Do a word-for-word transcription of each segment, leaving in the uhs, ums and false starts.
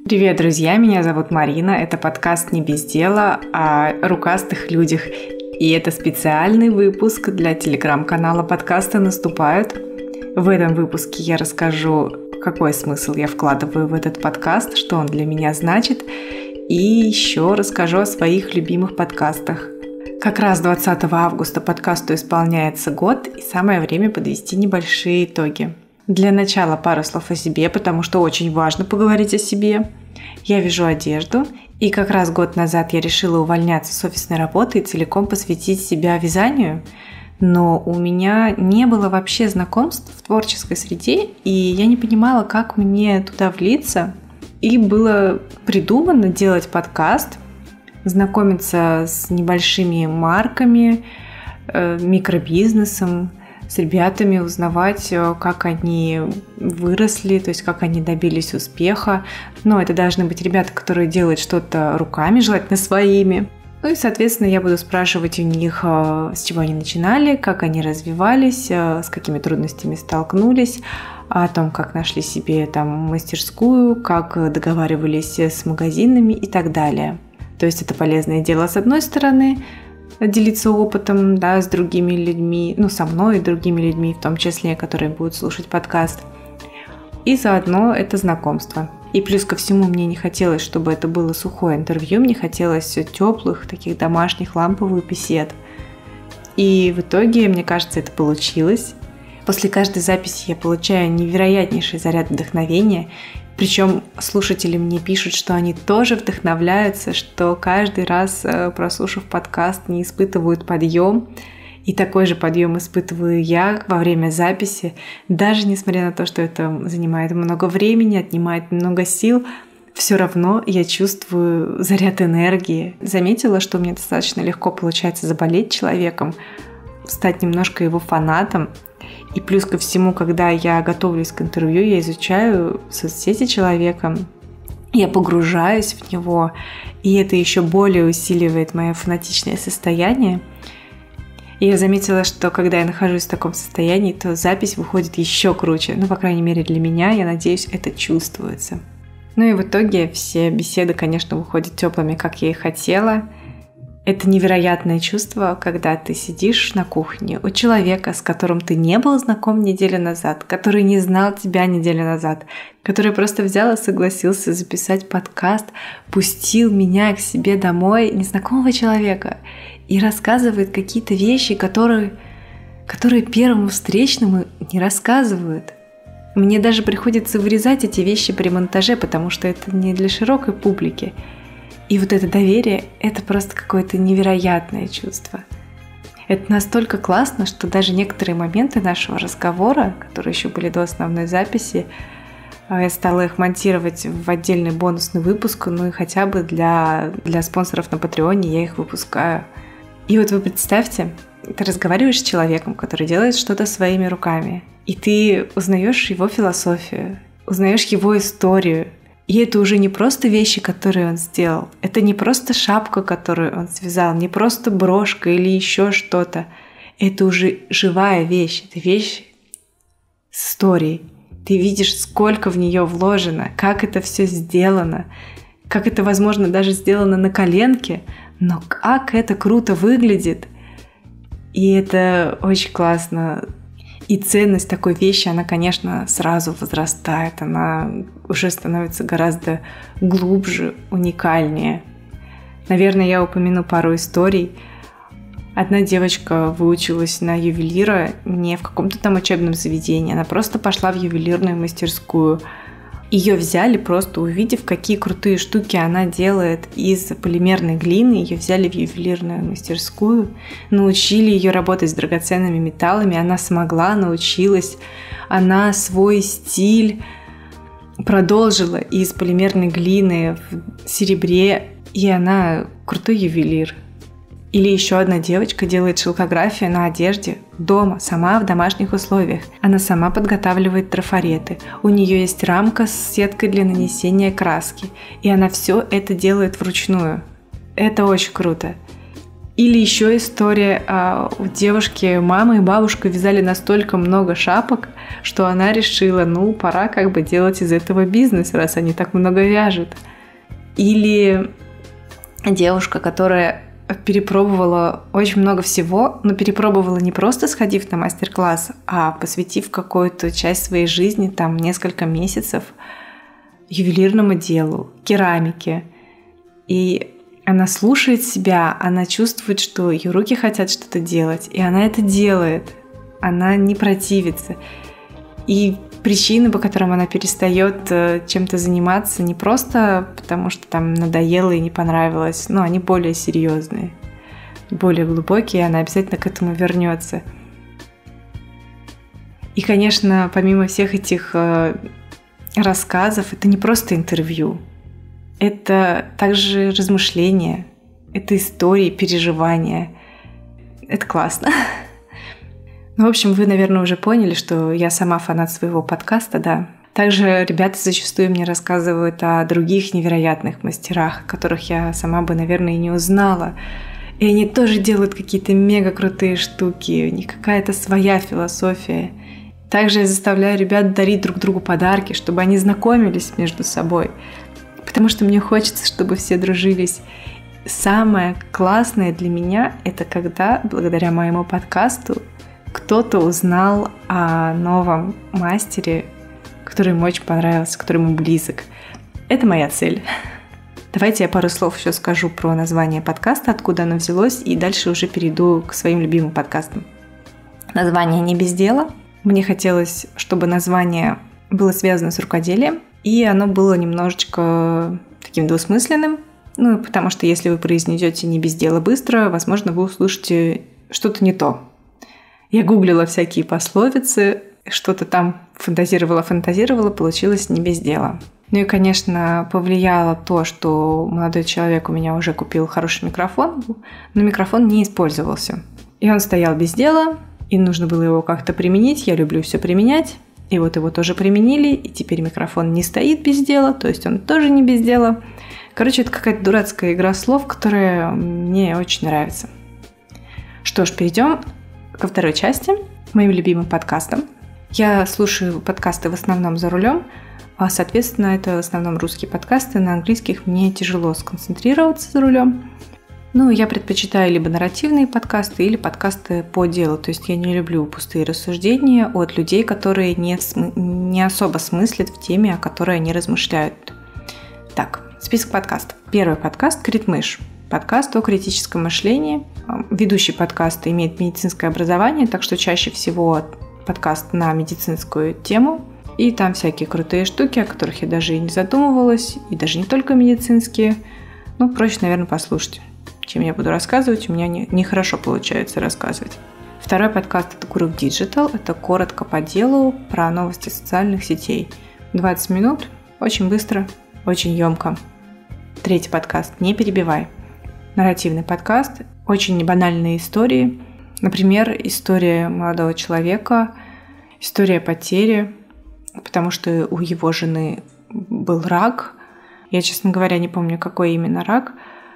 Привет, друзья! Меня зовут Марина. Это подкаст «Не без дела» о рукастых людях. И это специальный выпуск для телеграм-канала подкаста «Наступают». В этом выпуске я расскажу, какой смысл я вкладываю в этот подкаст, что он для меня значит, и еще расскажу о своих любимых подкастах. Как раз двадцатого августа подкасту исполняется год, и самое время подвести небольшие итоги. Для начала пару слов о себе, потому что очень важно поговорить о себе. Я вяжу одежду, и как раз год назад я решила увольняться с офисной работы и целиком посвятить себя вязанию. Но у меня не было вообще знакомств в творческой среде, и я не понимала, как мне туда влиться. И было придумано делать подкаст, знакомиться с небольшими марками, микробизнесом, с ребятами, узнавать, как они выросли, то есть как они добились успеха. Но это должны быть ребята, которые делают что-то руками, желательно своими. Ну и, соответственно, я буду спрашивать у них, с чего они начинали, как они развивались, с какими трудностями столкнулись, о том, как нашли себе там мастерскую, как договаривались с магазинами и так далее. То есть это полезное дело с одной стороны, делиться опытом, да, с другими людьми, ну, со мной и другими людьми, в том числе, которые будут слушать подкаст. И заодно это знакомство. И плюс ко всему мне не хотелось, чтобы это было сухое интервью, мне хотелось теплых, таких домашних ламповых бесед. И в итоге, мне кажется, это получилось. После каждой записи я получаю невероятнейший заряд вдохновения. Причем слушатели мне пишут, что они тоже вдохновляются, что каждый раз, прослушав подкаст, не испытывают подъем. И такой же подъем испытываю я во время записи. Даже несмотря на то, что это занимает много времени, отнимает много сил, все равно я чувствую заряд энергии. Заметила, что мне достаточно легко получается заболеть человеком, стать немножко его фанатом. И плюс ко всему, когда я готовлюсь к интервью, я изучаю соцсети человека, я погружаюсь в него, и это еще более усиливает мое фанатичное состояние. И я заметила, что когда я нахожусь в таком состоянии, то запись выходит еще круче. Ну, по крайней мере, для меня, я надеюсь, это чувствуется. Ну и в итоге все беседы, конечно, выходят теплыми, как я и хотела. Это невероятное чувство, когда ты сидишь на кухне у человека, с которым ты не был знаком неделю назад, который не знал тебя неделю назад, который просто взял и согласился записать подкаст, пустил меня к себе домой, незнакомого человека, и рассказывает какие-то вещи, которые, которые первому встречному не рассказывают. Мне даже приходится вырезать эти вещи при монтаже, потому что это не для широкой публики. И вот это доверие – это просто какое-то невероятное чувство. Это настолько классно, что даже некоторые моменты нашего разговора, которые еще были до основной записи, я стала их монтировать в отдельный бонусный выпуск, ну и хотя бы для, для спонсоров на Патреоне я их выпускаю. И вот вы представьте, ты разговариваешь с человеком, который делает что-то своими руками, и ты узнаешь его философию, узнаешь его историю. И это уже не просто вещи, которые он сделал. Это не просто шапка, которую он связал, не просто брошка или еще что-то. Это уже живая вещь. Это вещь с историей. Ты видишь, сколько в нее вложено, как это все сделано, как это, возможно, даже сделано на коленке, но как это круто выглядит. И это очень классно. И ценность такой вещи, она, конечно, сразу возрастает, она уже становится гораздо глубже, уникальнее. Наверное, я упомяну пару историй. Одна девочка выучилась на ювелира не в каком-то там учебном заведении, она просто пошла в ювелирную мастерскую. Ее взяли, просто увидев, какие крутые штуки она делает из полимерной глины. Ее взяли в ювелирную мастерскую, научили ее работать с драгоценными металлами. Она смогла, научилась. Она свой стиль продолжила из полимерной глины в серебре. И она крутой ювелир. Или еще одна девочка делает шелкографию на одежде дома, сама в домашних условиях. Она сама подготавливает трафареты. У нее есть рамка с сеткой для нанесения краски. И она все это делает вручную. Это очень круто. Или еще история, у девушки мама и бабушка вязали настолько много шапок, что она решила, ну, пора как бы делать из этого бизнес, раз они так много вяжут. Или девушка, которая перепробовала очень много всего, но перепробовала не просто сходив на мастер-класс, а посвятив какую-то часть своей жизни, там, несколько месяцев ювелирному делу, керамике. И она слушает себя, она чувствует, что ее руки хотят что-то делать, и она это делает. Она не противится. И причины, по которым она перестает чем-то заниматься, не просто потому, что там надоело и не понравилось, но они более серьезные, более глубокие, и она обязательно к этому вернется. И, конечно, помимо всех этих рассказов, это не просто интервью. Это также размышления, это истории, переживания. Это классно. Ну, в общем, вы, наверное, уже поняли, что я сама фанат своего подкаста, да. Также ребята зачастую мне рассказывают о других невероятных мастерах, о которых я сама бы, наверное, и не узнала. И они тоже делают какие-то мега крутые штуки, у них какая-то своя философия. Также я заставляю ребят дарить друг другу подарки, чтобы они знакомились между собой. Потому что мне хочется, чтобы все дружились. Самое классное для меня – это когда, благодаря моему подкасту, кто-то узнал о новом мастере, который ему очень понравился, который ему близок. Это моя цель. Давайте я пару слов еще скажу про название подкаста, откуда оно взялось, и дальше уже перейду к своим любимым подкастам. Название «Не без дела». Мне хотелось, чтобы название было связано с рукоделием, и оно было немножечко таким двусмысленным, ну, потому что если вы произнесете «не без дела» быстро, возможно, вы услышите что-то не то. Я гуглила всякие пословицы, что-то там фантазировала-фантазировала, получилось «не без дела». Ну и, конечно, повлияло то, что молодой человек у меня уже купил хороший микрофон, но микрофон не использовался. И он стоял без дела, и нужно было его как-то применить. Я люблю все применять. И вот его тоже применили, и теперь микрофон не стоит без дела, то есть он тоже не без дела. Короче, это какая-то дурацкая игра слов, которая мне очень нравится. Что ж, перейдем ко второй части, моим любимым подкастам. Я слушаю подкасты в основном за рулем, а, соответственно, это в основном русские подкасты, на английских мне тяжело сконцентрироваться за рулем. Ну, я предпочитаю либо нарративные подкасты, или подкасты по делу. То есть я не люблю пустые рассуждения от людей, которые не, см... не особо смыслят в теме, о которой они размышляют. Так, список подкастов. Первый подкаст «Критмыш». Подкаст о критическом мышлении. Ведущий подкаста имеет медицинское образование, так что чаще всего подкаст на медицинскую тему. И там всякие крутые штуки, о которых я даже и не задумывалась, и даже не только медицинские. Ну, проще, наверное, послушать, чем я буду рассказывать. У меня нехорошо не получается рассказывать. Второй подкаст – это Group Digital. Это коротко по делу про новости социальных сетей. двадцать минут, очень быстро, очень емко. Третий подкаст «Не перебивай». Нарративный подкаст, очень небанальные истории. Например, история молодого человека, история потери, потому что у его жены был рак. Я, честно говоря, не помню, какой именно рак.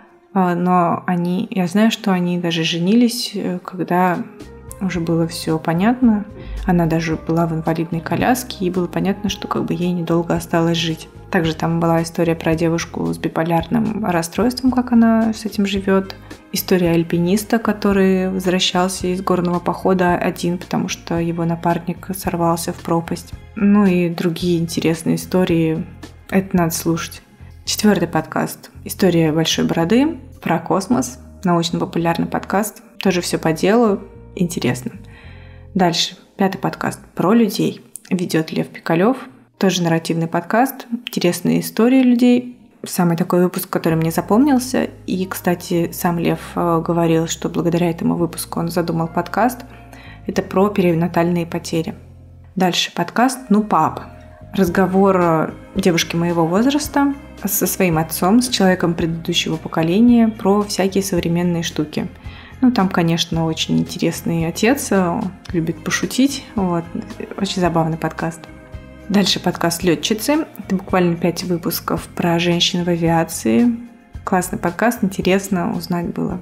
Но они, я знаю, что они даже женились, когда уже было все понятно. Она даже была в инвалидной коляске, и было понятно, что как бы ей недолго осталось жить. Также там была история про девушку с биполярным расстройством, как она с этим живет. История альпиниста, который возвращался из горного похода один, потому что его напарник сорвался в пропасть. Ну и другие интересные истории. Это надо слушать. Четвертый подкаст. История большой бороды про космос. Научно-популярный подкаст. Тоже все по делу. Интересно. Дальше. Пятый подкаст. Про людей. Ведет Лев Пикалев. Тоже нарративный подкаст. Интересные истории людей. Самый такой выпуск, который мне запомнился. И, кстати, сам Лев говорил, что благодаря этому выпуску он задумал подкаст. Это про перинатальные потери. Дальше подкаст «Ну, пап». Разговор девушки моего возраста со своим отцом, с человеком предыдущего поколения про всякие современные штуки. Ну, там, конечно, очень интересный отец, любит пошутить. Вот. Очень забавный подкаст. Дальше подкаст «Летчицы». Это буквально пять выпусков про женщин в авиации. Классный подкаст, интересно узнать было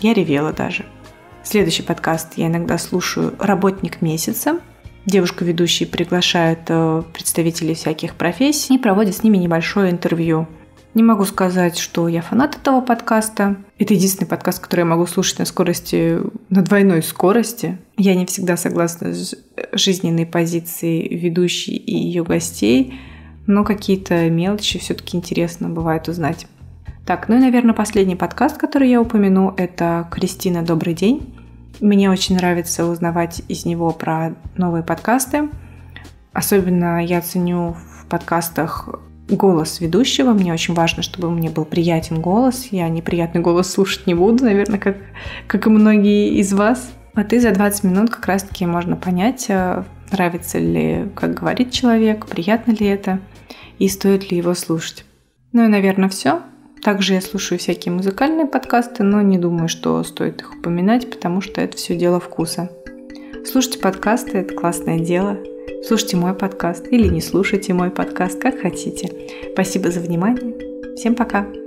Я ревела даже. Следующий подкаст я иногда слушаю «Работник месяца». Девушка-ведущие приглашают представителей всяких профессий и проводят с ними небольшое интервью. Не могу сказать, что я фанат этого подкаста. Это единственный подкаст, который я могу слушать на скорости, на двойной скорости. Я не всегда согласна с жизненной позицией ведущей и ее гостей, но какие-то мелочи все-таки интересно бывает узнать. Так, ну и, наверное, последний подкаст, который я упомяну, это «Кристина, добрый день». Мне очень нравится узнавать из него про новые подкасты. Особенно я ценю в подкастах голос ведущего. Мне очень важно, чтобы мне был приятен голос. Я неприятный голос слушать не буду, наверное, как, как и многие из вас. Вот и за двадцать минут как раз-таки можно понять, нравится ли, как говорит человек, приятно ли это и стоит ли его слушать. Ну и, наверное, все. Также я слушаю всякие музыкальные подкасты, но не думаю, что стоит их упоминать, потому что это все дело вкуса. Слушайте подкасты, это классное дело. Слушайте мой подкаст или не слушайте мой подкаст, как хотите. Спасибо за внимание. Всем пока!